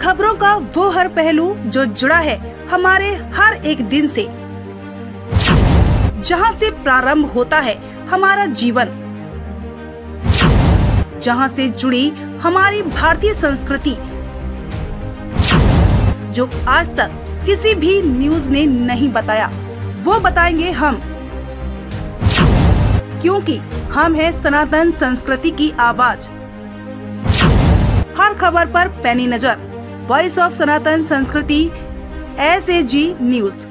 खबरों का वो हर पहलू जो जुड़ा है हमारे हर एक दिन से, जहां से प्रारंभ होता है हमारा जीवन, जहां से जुड़ी हमारी भारतीय संस्कृति, जो आज तक किसी भी न्यूज ने नहीं बताया, वो बताएंगे हम, क्योंकि हम हैं सनातन संस्कृति की आवाज। हर खबर पर पैनी नजर, वॉइस ऑफ सनातन संस्कृति, SAG न्यूज।